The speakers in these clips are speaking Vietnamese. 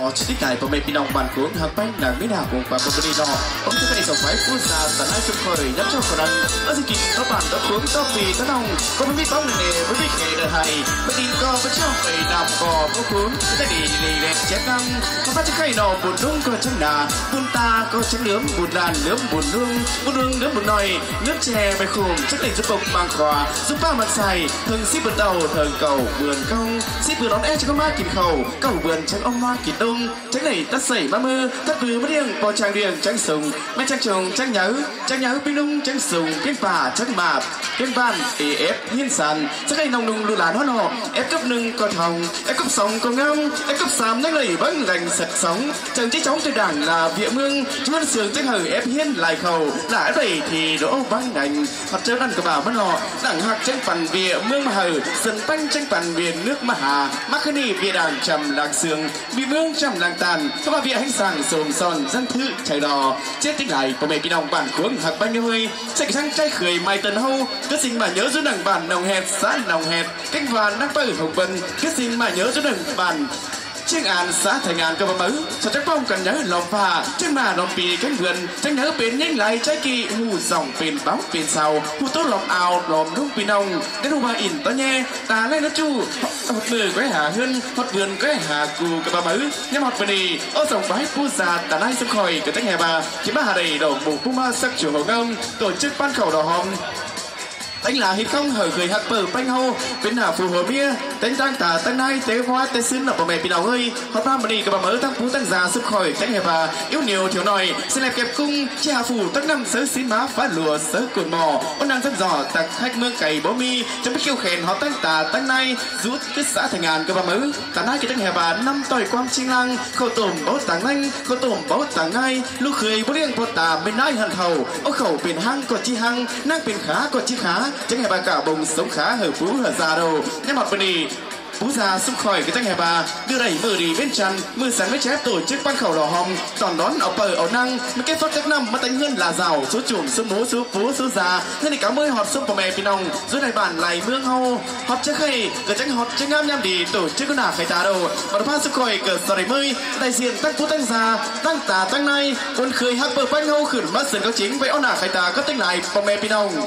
chỉ tích này của mình bị đồng bàn cuốn hợp bánh là mấy nào cũng và một đi đó ông sẽ phải sống phải phun ra tận ai xung khởi nhắm cho khả năng ở sự kiện các bạn đã cuốn to vì tận lòng có biết bóng này với biết nghề đời hay với tin co với trong phải đạp cò có cuốn ta đi lì lẹt chém năm có phát cho khay nọ buồn đúng có chân nà buồn ta có chân nướng buồn đàn nướng buồn nướng buồn nồi nước chè mày khùng chắc định giúp bộc bằng khóa giúp ba mặt xài thường ship vườn đầu thường cầu vườn công ship vườn đón e cho con ma kìm khẩu cầu vườn trắng ông ma kìm đông tránh này tắt sẩy ma mơ tắt vừa mất điên bò tràng điền trắng sùng mẹ trắng trồng trắng nhớ pin nung trắng sùng cái phà trắng mạp cái van ép hiên sàn chắc này nồng nung lù làn hót nọ ép cấp nưng còn hồng ép cấp sòng còn ngâm ép cấp sàm nhắc lầy vẫn lành sạch sống chẳng chỉ chóng từ đảng là vịa mương chuôn sườn trắng hở ép hiên lại khẩu đã vậy thì đỗ vắng ngành hoặc chơi ăn của bà mất nọ đảng hạc tranh phần vịa mương mà hở sần tanh tranh phần vịa nước mà hà mắc khani vịa đảng trầm làng sương vịa mương trầm làng tàn các bà vịa hành sàng sồm son dân thư chạy đò chết tích lại của mẹ kỳ đồng bản cuống hạc bao nhiêu hơi chạy sang trai khởi mai tần hâu kết sinh mà nhớ giữa đảng bản nồng hẹp xã nồng hẹp canh vàn đang bơi hồng vân kết sinh mà nhớ giữa đảng bản chiếc an xã thành an cơ bấm sao chắc phong cần nhớ lòng phà trên mà lòng pì cánh vườn tranh nhớ bên nhanh lại trái kỳ hù dòng bên báo bên sau hù tốt lòng ao lòng đúng pì nông đến hù ba ỉn to nhé ta lên nó chu hột bưởi quái hà hơn hột vườn quái hà cù cơ bấm nhắm hột bì ô dòng bái phu già ta nay sắp khỏi cái tách hè bà chỉ ba hà đầy đổ bù phu ma sắc chủ hậu ngông tổ chức ban khẩu đỏ hòm đánh là hít không hở người hạt bờ banh hô bên nào phù hợp bia đánh tăng tả tăng nay tế hoa tế xứ là bà mẹ bị nào ơi họ ba mình các bà mới tăng phú tăng già sức khỏi tránh hẹp bà yếu nhiều thiếu nòi xin đẹp kẹp cung che hà phủ tăng năm sớ xín má phá lùa sớ cồn mò ôn nàng dân giỏ tặc khách mương cày bó mi trong biết kêu khen họ tăng tả tăng nay rút kết xã thành ngàn các bà mới tả nay cái tránh hẹp bà năm tỏi quang trinh lăng khẩu tổm báo tảng anh khẩu tổm báo tảng ngay lúc khơi bó riêng bó tả bên nay hận hầu ô khẩu biển hăng còn chi hăng năng biển khá còn chi khá tránh hẹp bà cả bồng sống khá hở phú hở già đầu nhắm mặt bên đi phú già xung khỏi cái tránh hẹp bà đưa đẩy mở đi bên trần mưa sáng với chép tổ chức ban khẩu đỏ hòm toàn đón ảo bờ ảo năng mấy cái phát các năm mà đánh hơn là giàu số chuồng số mố số phú số già nên thì cảm ơn họp sông của mẹ pin nông dưới này bản lại mương hâu họp chắc khay cờ tránh họp tránh ngam nham đi tổ chức có nào khai tá đầu mà phát xung khỏi cờ sờ đầy mơi đại diện tăng phú tăng già tăng tả tăng nay quân khơi hắc bờ banh hâu khử mắt sườn cao chính với áo nà khai tá có tính lại của mẹ pin nông.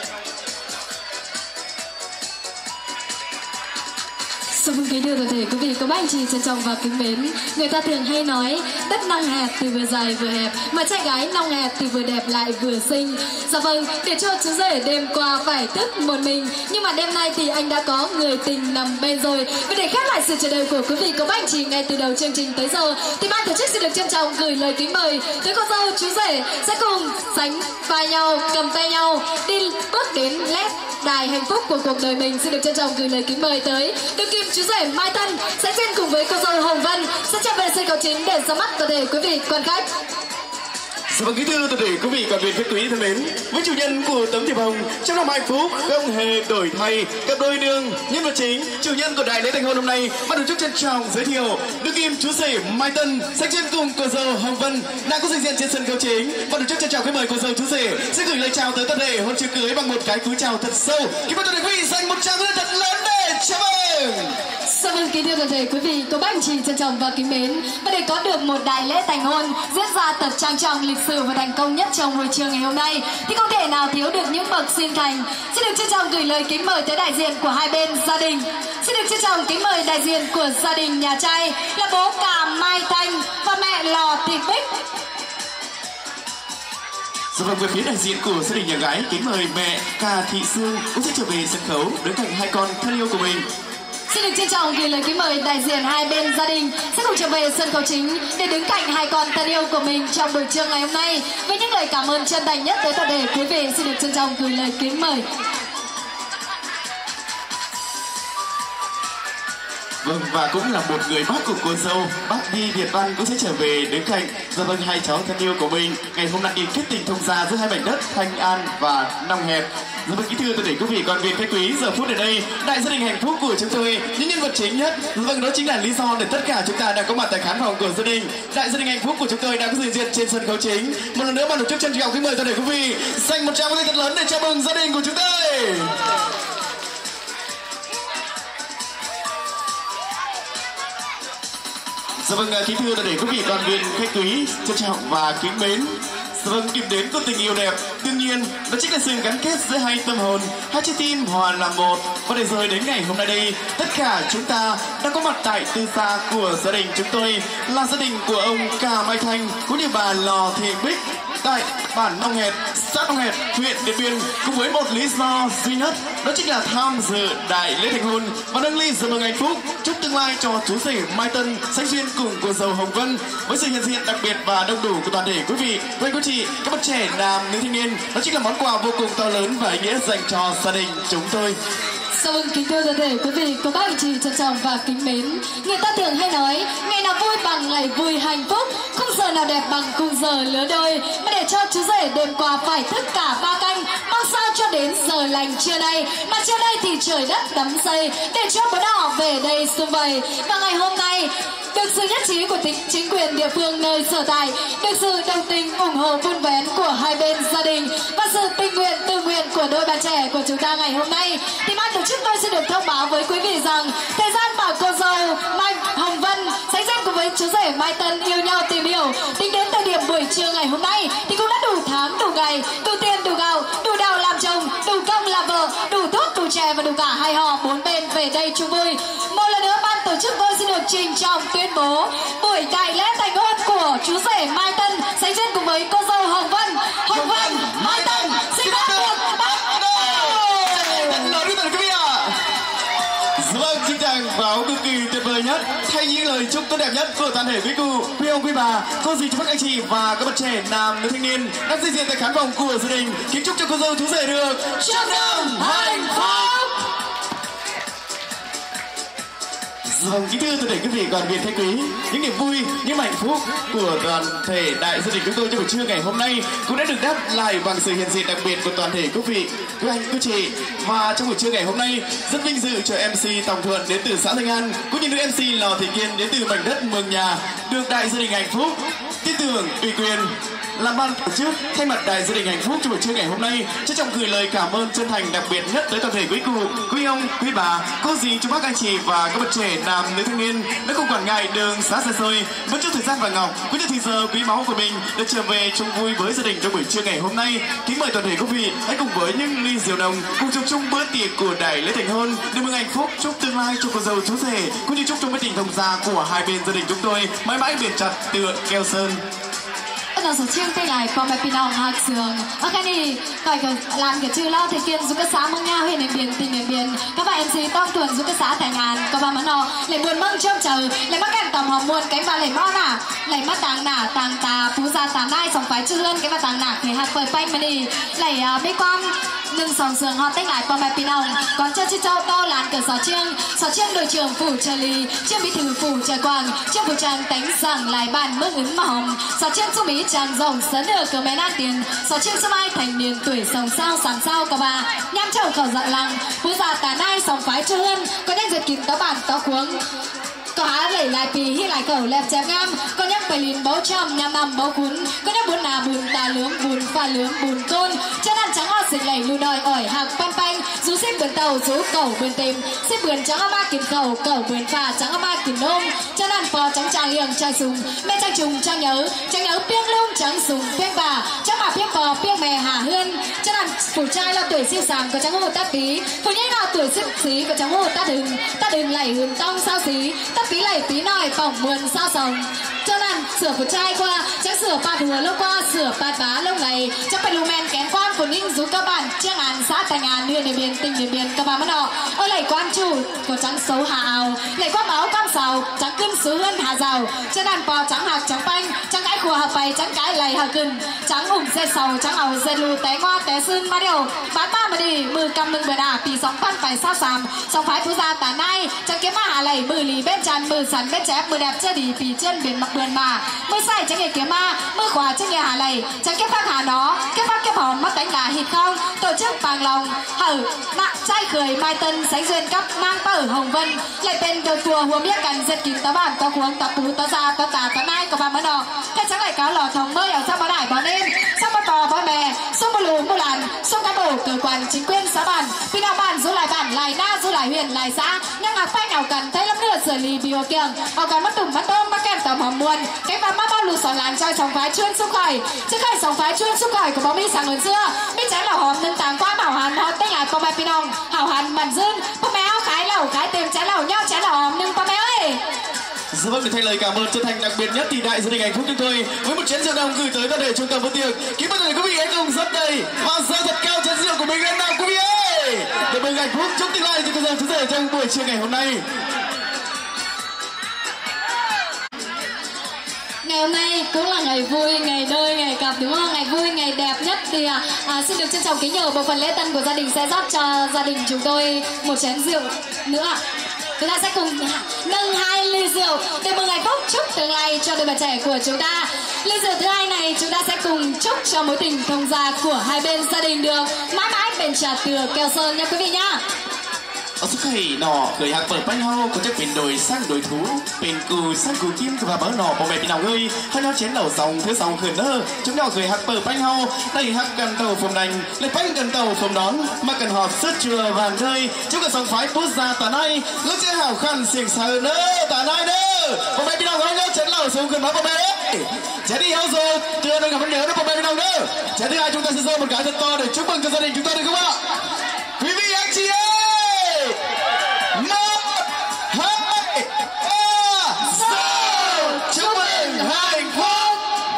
Vâng, kính thưa toàn thể quý vị, các anh chị trân trọng và kính mến. Người ta thường hay nói đất nong hẹp thì vừa dài vừa hẹp, mà trai gái nong hẹp thì vừa đẹp lại vừa xinh. Dạ vâng, để cho chú rể đêm qua phải thức một mình, nhưng mà đêm nay thì anh đã có người tình nằm bên rồi. Và để khép lại sự chờ đợi của quý vị, các anh chị ngay từ đầu chương trình tới giờ, thì ban tổ chức xin được trân trọng gửi lời kính mời tới cô dâu chú rể sẽ cùng sánh vai nhau, cầm tay nhau đi bước đến led đài hạnh phúc của cuộc đời mình. Xin được trân trọng gửi lời kính mời tới đương kim chú rể Mai Tân sẽ trên cùng với cô dâu Hồng Vân sẽ trở về sân khấu chính để ra mắt toàn thể quý vị quan khách. Vâng, kính thưa toàn thể quý vị quan viên khách quý thân mến, với chủ nhân của tấm thiệp hồng trong năm hạnh phúc không hề đổi thay, cặp đôi đường nhân vật chính chủ nhân của đại lễ thành hôn hôm nay ban tổ chức trân trọng giới thiệu đương kim chú rể Mai Tân sẽ trên cùng cô dâu Hồng Vân đang có trình diện trên sân khấu chính. Ban tổ chức trân trọng kính mời cô dâu chú rể sẽ gửi lời chào tới toàn thể hôn chưa cưới bằng một cái cúi chào thật sâu. Kính mời toàn thể quý vị dành một tràng lên thật lớn để chào mừng. Dạ vâng, kính thưa toàn thể quý vị, các anh chị trân trọng và kính mến, và để có được một đại lễ thành hôn diễn ra thật trang trọng, lịch sử và thành công nhất trong buổi trưa ngày hôm nay thì không thể nào thiếu được những bậc sinh thành. Xin được trân trọng gửi lời kính mời tới đại diện của hai bên gia đình. Xin được trân trọng kính mời đại diện của gia đình nhà trai là bố cả Mai Thanh và mẹ Lò Thị Bích. Dạ vâng, về phía đại diện của gia đình nhà gái kính mời mẹ Cà Thị Sương cũng sẽ trở về sân khấu đứng cạnh hai con thân yêu của mình. Xin được trân trọng gửi lời kính mời đại diện hai bên gia đình sẽ cùng trở về sân khấu chính để đứng cạnh hai con thân yêu của mình trong buổi trưa ngày hôm nay với những lời cảm ơn chân thành nhất tới toàn thể quý vị. Xin được trân trọng gửi lời kính mời. Vâng, và cũng là một người bác của cô dâu, bác Đi Việt Văn cũng sẽ trở về đứng cạnh. Dạ vâng, hai cháu thân yêu của mình ngày hôm nay kết tình thông gia giữa hai mảnh đất Thanh An và Nong Hẹp. Dạ vâng, kính thưa toàn thể quý vị quan viên khách quý, giờ phút ở đây đại gia đình hạnh phúc của chúng tôi, những nhân vật chính nhất. Dạ vâng, đó chính là lý do để tất cả chúng ta đang có mặt tại khán phòng của gia đình. Đại gia đình hạnh phúc của chúng tôi đang có sự hiện diện trên sân khấu chính. Một lần nữa ban tổ chức trân trọng kính mời toàn thể quý vị dành một tràng tay thật lớn để chào mừng gia đình của chúng tôi. Dạ vâng, kính thưa toàn thể quý vị đoàn viên khách quý trân trọng và kính mến. Dạ vâng, điểm đến của tình yêu đẹp đương nhiên đó chính là sự gắn kết giữa hai tâm hồn, hai trái tim hòa làm một. Và để rồi đến ngày hôm nay đây, tất cả chúng ta đã có mặt tại tư gia của gia đình chúng tôi, là gia đình của ông Cà Mai Thanh cũng như bà Lò Thị Bích tại bản Nong Hẹt, xã Nong Hẹt, huyện Điện Biên, cùng với một lý do duy nhất, đó chính là tham dự đại lễ thành hôn và nâng ly rượu mừng hạnh phúc, chúc tương lai cho chú rể Mai Tân sánh duyên cùng cô dâu Hồng Vân. Với sự hiện diện đặc biệt và đông đủ của toàn thể quý vị, quý cô chị, các bạn trẻ, nam nữ thanh niên, đó chính là món quà vô cùng to lớn và ý nghĩa dành cho gia đình chúng tôi. Dạ vâng, kính thưa toàn thể quý vị, cô bác anh chị trân trọng và kính mến. Người ta thường hay nói, ngày nào vui bằng ngày vui hạnh phúc, khung giờ nào đẹp bằng khung giờ lứa đôi. Mà để cho chú rể đêm qua phải thức cả 3 canh, mong sao cho đến giờ lành trưa nay. Mà trưa nay thì trời đất đắm say, để cho bố đỏ về đây sum vầy. Và ngày hôm nay, được sự nhất trí của chính quyền địa phương nơi sở tại, được sự đồng tình ủng hộ vun vén của hai bên gia đình và sự tình nguyện tự nguyện của đôi bạn trẻ của chúng ta ngày hôm nay, thì ban tổ chức tôi sẽ được thông báo với quý vị rằng thời gian mà cô dâu Mai Hồng Vân sánh duyên cùng với chú rể Mai Tân yêu nhau tìm hiểu tính đến thời điểm buổi trưa ngày hôm nay thì cũng đã đủ tháng đủ ngày, đủ tiền đủ gạo, đủ đào làm chồng, đủ công làm vợ, đủ thuốc đủ chè và đủ cả hai họ bốn bên về đây chung vui. Một lần nữa ban tổ chức tôi xin được trình trọng tuyên bố buổi đại lễ thành hôn của chú rể Mai Tân sánh duyên cùng với cô dâu Hồng Vân Mai Tân xin phép được bắt đầu. Vâng, chương trình báo cực kỳ tuyệt vời nhất, thay những lời chúc tốt đẹp nhất của toàn thể quý cụ, quý ông, quý bà, cô dì, chú bác anh chị và các bạn trẻ, nam nữ thanh niên đang di diện tại khán phòng của gia đình, kính chúc cho cô dâu chú rể được trăm năm hạnh phúc. Vâng, kính thưa toàn thể quý vị đoàn viên khách quý, những niềm vui, những hạnh phúc của toàn thể đại gia đình chúng tôi trong buổi trưa ngày hôm nay cũng đã được đáp lại bằng sự hiện diện đặc biệt của toàn thể quý vị, quý anh, quý chị. Và trong buổi trưa ngày hôm nay, rất vinh dự cho MC Tòng Thuận đến từ xã Thanh An cũng như nữ MC Lò Thị Kiên đến từ mảnh đất Mường Nhà được đại gia đình hạnh phúc tin tưởng ủy quyền làm ban tổ chức thay mặt đại gia đình hạnh phúc trong buổi trưa ngày hôm nay trân trọng gửi lời cảm ơn chân thành đặc biệt nhất tới toàn thể quý cụ, quý ông, quý bà, cô dì, chú bác anh chị và các bạn trẻ, nam nữ thanh niên đã không quản ngại đường xá xa xôi, bất chấp thời gian vàng ngọc cũng như thời giờ quý báu của mình để trở về chung vui với gia đình trong buổi trưa ngày hôm nay. Kính mời toàn thể quý vị hãy cùng với những ly rượu nồng cùng chúc chung bữa tiệc của đại lễ thành hôn, được mừng hạnh phúc, chúc tương lai cho cô dâu chú rể cũng như chúc cho mối tình thông gia của hai bên gia đình chúng tôi mãi mãi bền chặt tựa keo sơn. Nó số chiêng tay lại qua mẹ pinong hạc sườn. Ok đi, gọi làm cái chữ lo thì kiên giúp cái xã Mông Nha huyện Điện Biên tỉnh Điện Biên. Các bạn MC Tông Thuần giúp cái xã Thành An. Các bạn nó lại buồn mong trông chờ, lại mắc cảnh tầm hòm muôn cái bà lại mò nà, lại mắc tàng nà tàng tà phú gia tàng nai sòng phái chưa hơn cái bà tàng nà thì hạt phơi phanh mà đi lại mấy con nhưng sòng sườn họ tay lại qua mẹ pinong. Còn cho châu to làn cờ sò chiêng đội trưởng phủ trợ lý, chiêng bí thư phủ trợ quang, chiêng phủ trang đánh rằng lại bàn mơ ứng mà hồng, sò chiêng số mỹ tràn rộng sấn được cờ mẹ nát tiền, sò chiêng số mai thành niên tuổi sòng sao sáng sao cả bà nhám chầu khẩu dặn lăng phú gia tà nai sòng phái chưa hơn có nhân giật kín tó bản tó khuống có há lẩy lại pì hi lại cầu lẹp chém ngam có nhắc phải lìn bấu trăm nhằm nằm bấu cuốn có nhắc bún nà bùn tà lướng bùn pha lướng bùn côn chân ăn trắng o xịt lẩy lù đòi ỏi hạc pan panh rú xếp bươn tàu rú cầu bươn tìm xếp bươn trắng ba kìm cầu bươn pha trắng ba kìm nôm chân ăn phò trắng tràng hiềng trai sùng mẹ trang trùng trang nhớ piêng lung trắng sùng piêng bà trắng bà piêng phò piêng mè hà hươn chân ăn phủ trai lo tuổi siêu sàng có trắng hồ tát tí phủ nhảy lo tuổi xếp xí có trắng hồ tát đừng lẩy hừng tông sao xí tí lẩy tí nòi bỏng buồn sao sòng cho nên sửa phụ trai qua chắc sửa bạt hùa lúc qua sửa bạt bá lúc này chắc phải lù men kén quan của ninh rú các bạn chiang an xã Thành An huyện Điện Biên tỉnh Điện Biên các bạn nó ở lẩy quan chủ của trắng xấu hà ào lẩy quan báo cam sào trắng cưng xứ hơn hà giàu chân đàn bò trắng hạt trắng panh trắng cái khùa hợp bày trắng cái lầy hà cưng trắng ủng xe sầu trắng ảo xe lù té ngoa té xương mà điều bán ba mà đi mưa cầm lưng bờ đà thì sóng phân phải sao sàm sóng phái phú gia tà nai trắng kiếm ma hà lầy mưa lì bên tràn mưa sắn bên chép mưa đẹp chơi đi vì chân biển mặc bươn mà mưa say trắng nghề kiếm ma mưa khỏa trắng nghề hà lầy trắng kiếm phát hà nó kiếm phát kiếm hòn mất đánh gà hít không tổ chức bằng lòng hở nặng trai cười Mai Tân sánh duyên cấp mang tờ Hồng Vân lại tên đầu chùa huống biết cần giật kín tá bản tá khuống tá phú tá gia tá tà tá nai của bà mới đỏ cái trắng lại cáo lò thòng mơi ở sau báo đài báo đêm sau to với mẹ sông bờ lù mù làn sông cán bộ cơ quan chính quyền xã bản phi nào bản du lại bản lại na du lại huyện lại xã ngang ngạc phai nào cần thấy lắm nữa xử lý biểu kiềng họ cần mất tùng mất đông mất kèm tầm hầm muôn cái và má bao lù sòn làn cho sòng phái chuyên xúc khỏi chứ khai sòng phái chuyên xúc khỏi của bóng mi sáng hơn xưa mi trái là hòm nâng tàng qua bảo hàn họ tên là bông mai phi nòng hảo hàn mặn dưng bông mẹ áo khái lẩu khái tìm trái lẩu nhau trái là hòm nâng bông mẹ ơi. Dạ vâng, để thay lời cảm ơn chân thành đặc biệt nhất thì đại gia đình hạnh phúc chúng tôi với một chén rượu đồng gửi tới toàn thể trung tâm bữa tiệc. Kính mời quý vị hãy cùng dâng đầy và giơ thật cao chén rượu của mình lên nào quý vị ơi. Để mừng hạnh phúc chúc tương lai cho cô dâu chú rể trong buổi trưa ngày hôm nay. Ngày hôm nay cũng là ngày vui, ngày đôi, ngày cặp đúng không? Ngày vui, ngày đẹp nhất thì xin được trân trọng kính nhờ bộ phận lễ tân của gia đình sẽ rót cho gia đình chúng tôi một chén rượu nữa. Chúng ta sẽ cùng nâng 2 ly rượu để mừng hạnh phúc chúc tương lai cho đôi bạn trẻ của chúng ta. Ly rượu thứ hai này chúng ta sẽ cùng chúc cho mối tình thông gia của hai bên gia đình được mãi mãi bền chặt từ keo sơn nha quý vị nhá. Ở sức khỏe nọ cười hạt bờ bánh hao có chất biển đồi sang đồi thú biển cù sang cù kim và bờ nọ bộ mẹ bị nào ơi hơi nhau chén đầu dòng thứ dòng khởi nơ chúng nhau cười hạt bờ bánh hao đây hạt cần tàu phồng đành lấy bánh cần tàu phồng đón mà cần họp sứt chừa vàng rơi chúng cần sòng phái bút ra tà nay lúc chơi hảo khăn xiềng sờ nơ tà nay nơ bộ mẹ bị nào hơi nhau chén đầu xuống gần đó bộ mẹ đấy chén đi hao rồi chưa đừng gặp nhớ đó bộ mẹ bị nào nơ chén thứ hai chúng ta sẽ giơ một cái thật to để chúc mừng cho gia đình chúng ta được không ạ quý vị anh chị ơi. 1, 2, 3, chúc mừng hạnh phúc.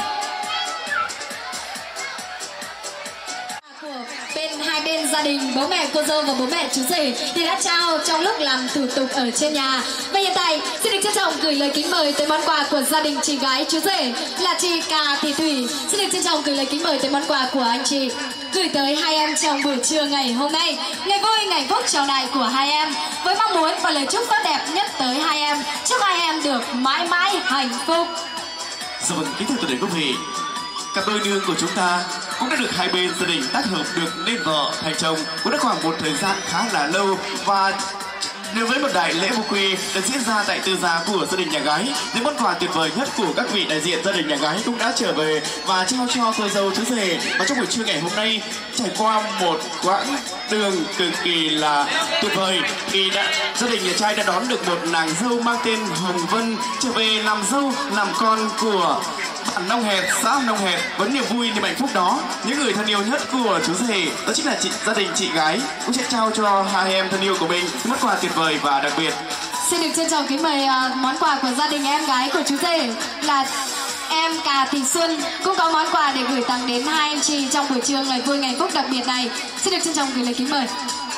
Bên hai bên gia đình bố mẹ cô dâu và bố mẹ chú rể thì đã trao trong lúc làm thủ tục ở trên nhà. Và hiện tại xin được trân trọng gửi lời kính mời tới món quà của gia đình chị gái chú rể là chị Cà Thị Thủy. Xin được trân trọng gửi lời kính mời tới món quà của anh chị gửi tới hai em trong buổi trưa ngày hôm nay. Ngày vui, ngày phúc chào đại của hai em với mong muốn và lời chúc tốt đẹp nhất tới hai em. Chúc hai em được mãi mãi hạnh phúc. Dạ vâng, kính thưa toàn thể quý vị, cặp đôi nương của chúng ta cũng đã được hai bên gia đình tác hợp được nên vợ thành chồng cũng đã khoảng một thời gian khá là lâu và nếu với một đại lễ vô quy được diễn ra tại tư gia của gia đình nhà gái, những món quà tuyệt vời nhất của các vị đại diện gia đình nhà gái cũng đã trở về và trao cho cô dâu chú rể. Và trong buổi trưa ngày hôm nay trải qua một quãng đường cực kỳ là tuyệt vời thì gia đình nhà trai đã đón được một nàng dâu mang tên Hồng Vân trở về làm dâu làm con của bản Nông Hẹt, xã Nông Hẹt. Với niềm vui niềm hạnh phúc đó, những người thân yêu nhất của chú rể đó chính là gia đình chị gái cũng sẽ trao cho hai em thân yêu của mình những món quà tuyệt vời và đặc biệt. Xin được trân trọng kính mời món quà của gia đình em gái của chú rể là em Cà Thị Xuân cũng có món quà để gửi tặng đến hai anh chị trong buổi trưa ngày vui ngày phúc đặc biệt này. Xin được trân trọng gửi lời kính mời.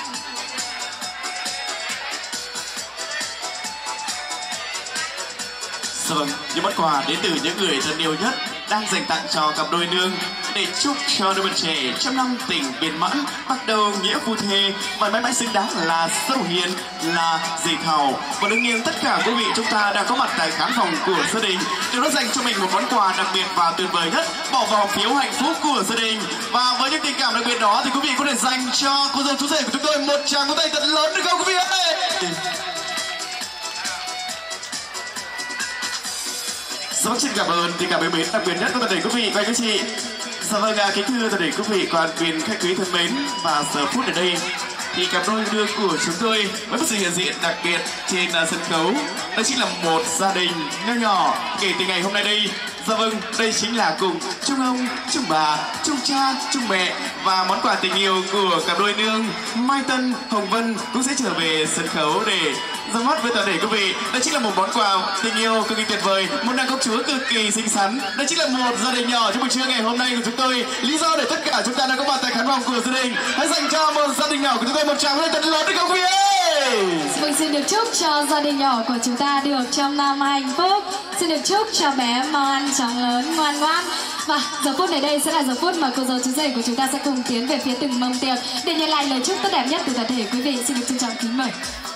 Vâng, những món quà đến từ những người thân yêu nhất đang dành tặng cho cặp đôi nương để chúc cho đôi bạn trẻ trăm năm tình viên mãn, bắt đầu nghĩa phu thê và mãi mãi xứng đáng là Sâu Hiền, là Dì Thảo. Và đương nhiên tất cả quý vị chúng ta đang có mặt tại khán phòng của gia đình đều đã dành cho mình một món quà đặc biệt và tuyệt vời nhất bỏ vào phiếu hạnh phúc của gia đình. Và với những tình cảm đặc biệt đó thì quý vị có thể dành cho cô dâu chú rể của chúng tôi một tràng vỗ tay thật lớn được không quý vị ơi? Rất xin cảm ơn tình cảm bến đặc biệt nhất của toàn thể quý vị và các chị. Dạ vâng, kính thưa toàn thể quý vị quan viên khách quý thân mến, và giờ phút ở đây thì cặp đôi nương của chúng tôi với một sự hiện diện đặc biệt trên sân khấu, đó chính là một gia đình nho nhỏ kể từ ngày hôm nay đây. Dạ vâng, đây chính là cùng chung ông, chung bà, chung cha, chung mẹ và món quà tình yêu của cặp đôi nương Mai Tân, Hồng Vân cũng sẽ trở về sân khấu để ra mắt với toàn thể quý vị. Đây chính là một món quà tình yêu cực kỳ tuyệt vời, một nàng công chúa cực kỳ xinh xắn. Đây chính là một gia đình nhỏ trong buổi trưa ngày hôm nay của chúng tôi. Lý do để tất cả chúng ta đang có mặt tại khán phòng của gia đình. Hãy dành cho một gia đình nhỏ của chúng tôi một tràng vỗ tay thật lớn được không quý vị ơi? Mình xin được chúc cho gia đình nhỏ của chúng ta được trăm năm hạnh phúc. Xin được chúc cho bé mau ăn chóng lớn ngoan ngoãn. Và giờ phút này đây sẽ là giờ phút mà cô dâu chú rể của chúng ta sẽ cùng tiến về phía từng mâm tiệc để nhận lại lời chúc tốt đẹp nhất từ toàn thể quý vị. Xin được trân trọng kính mời.